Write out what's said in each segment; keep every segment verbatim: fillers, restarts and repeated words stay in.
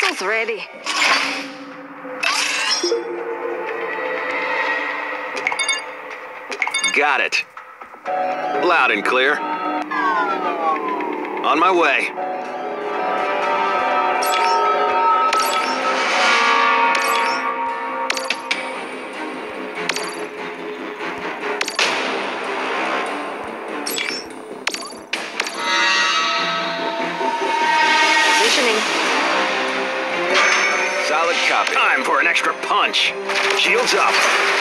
Almost ready. Got it. Loud and clear. On my way. Positioning. Solid copy. Time for an extra punch. Shields up.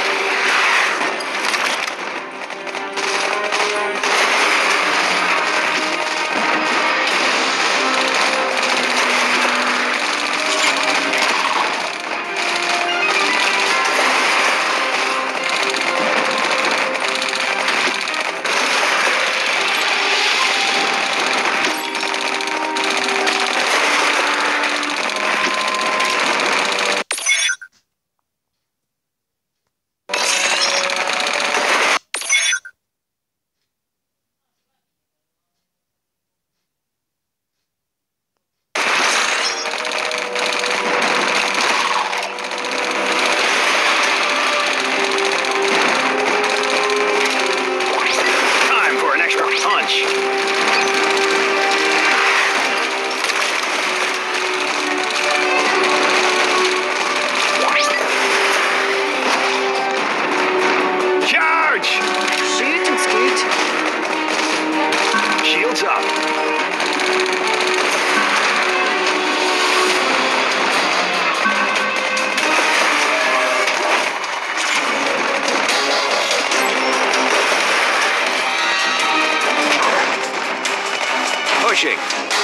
Pushing.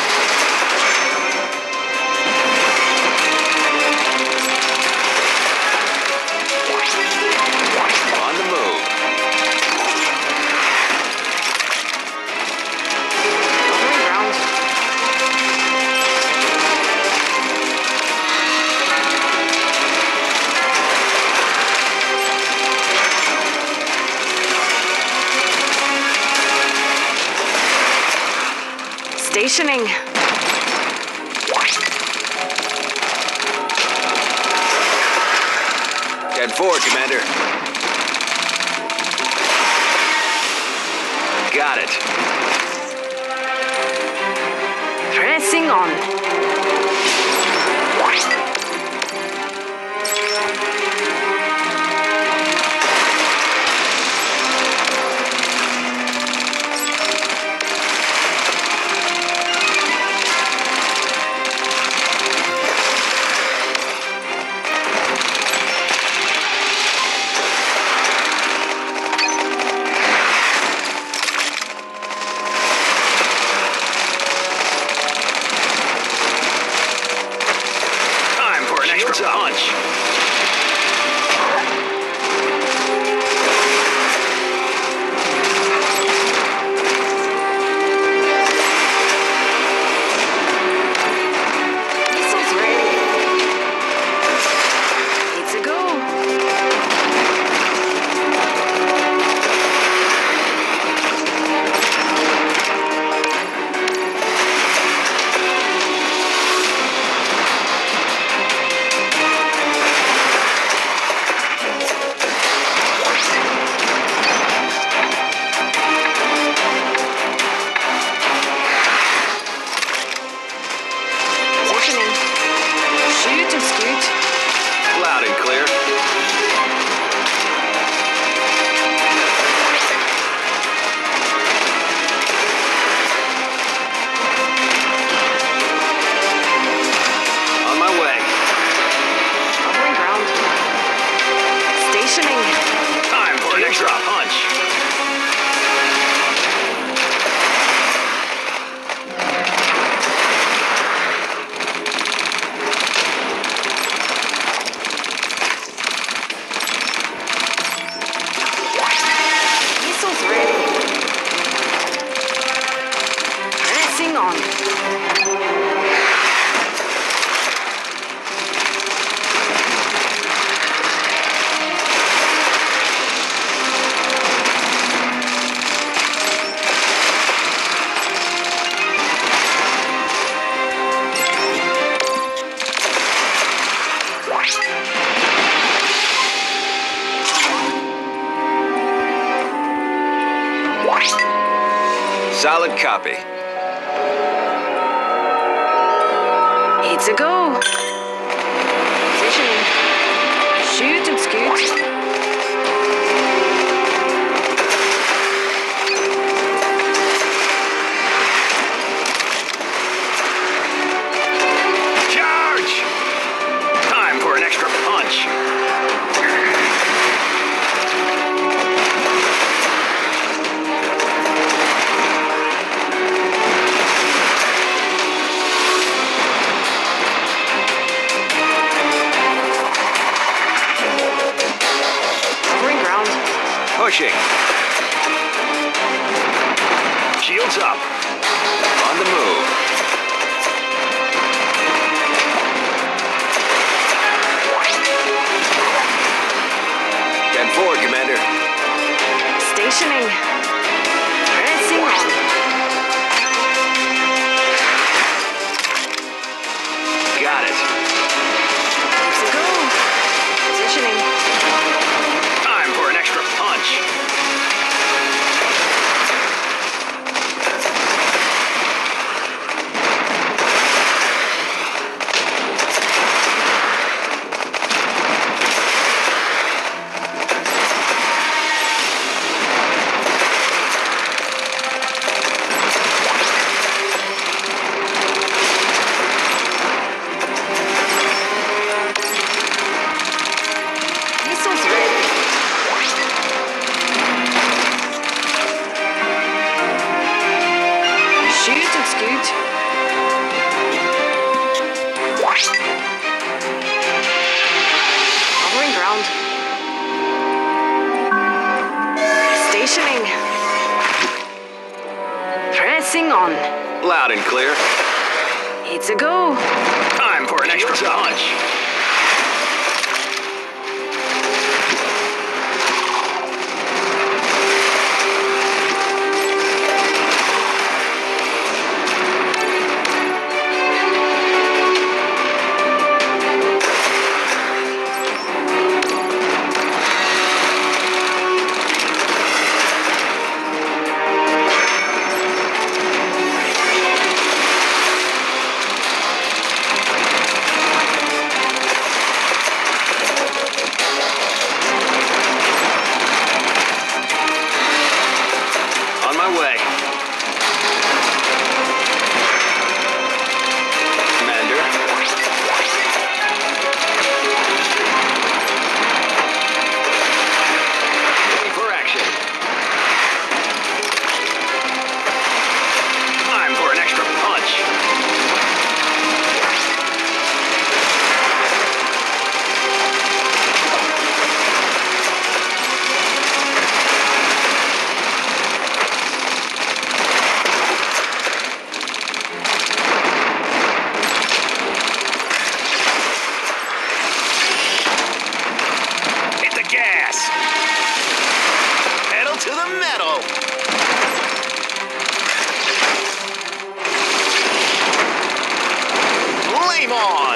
On the move. Stationing. ten four, Commander. Got it. Pressing on. Solid copy. It's a go. Positioning. Shoot and scoot. Charge! Time for an extra punch. Pushing. Shields up. On the move. ten forward, Commander. Stationing. Pressing on. Got it. It's a go. Positioning. Time for an extra punch. Missiles ready. Shoot and scoot. Hovering ground. Stationing. Pressing on. Loud and clear. It's a go. Time for an extra Shields up. punch. On my way. Commander. Ready for action. Time for an extra punch. Hit the gas. Pedal to the metal. Flame on.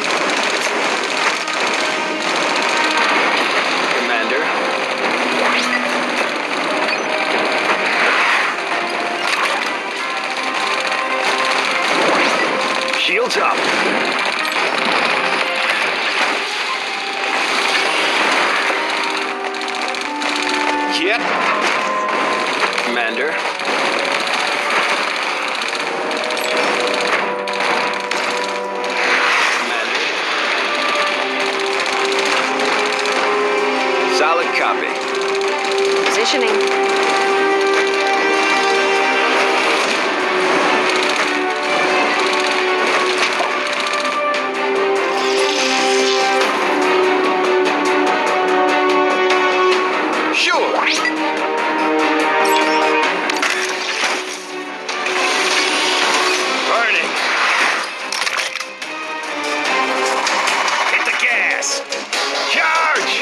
Commander. Shields up. Yep. Commander. Commander. Solid copy. Positioning. Sure. Burning. Hit the gas. Charge.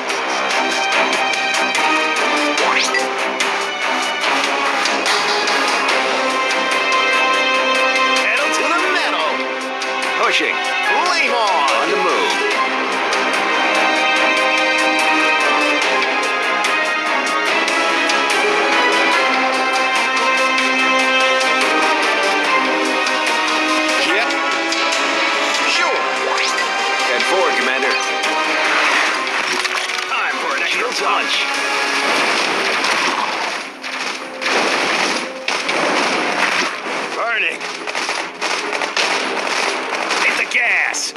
Pedal to the metal. Pushing. Flame on. On the move. punch. Burning. Hit the gas.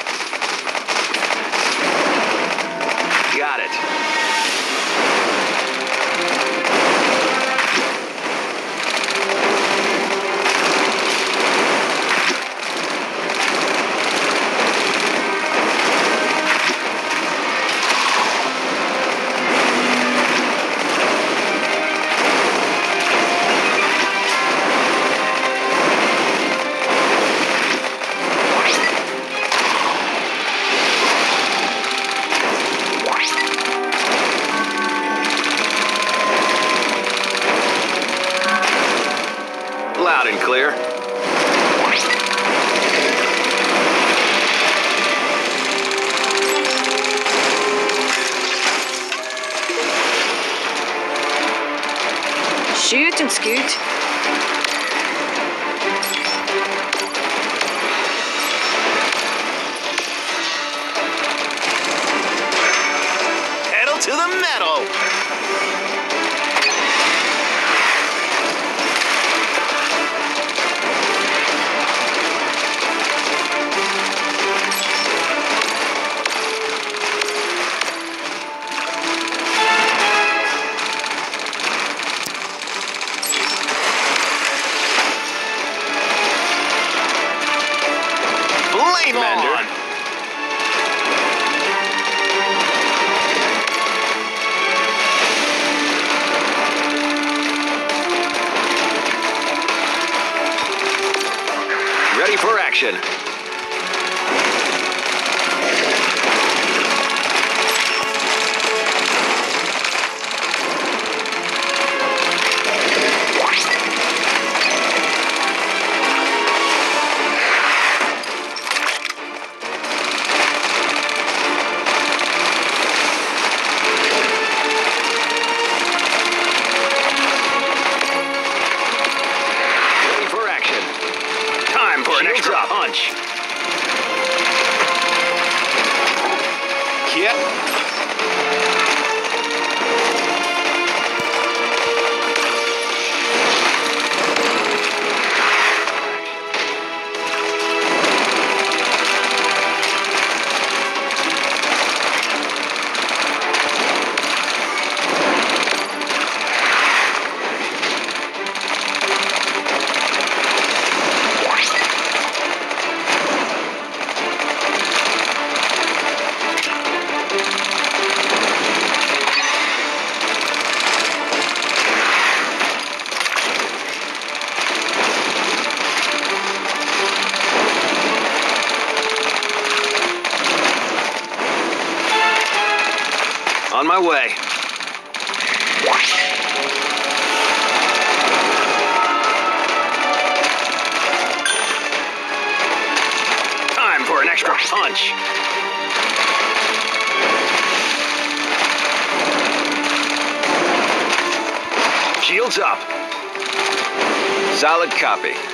Got it. Loud and clear. Shoot and scoot. Pedal to the metal. Flame Ender. Ready for action. Ready for action. Time for an Shields extra up. punch. Yep. On my way. Time for an extra punch. Shields up. Solid copy.